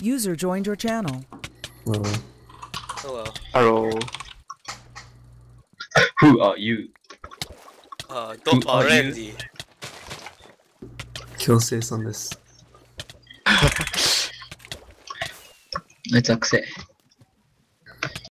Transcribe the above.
User joined your channel. Hello. Hello. Who are you? Don't Who are you? Randy. 強制さんです。 あいつは癖。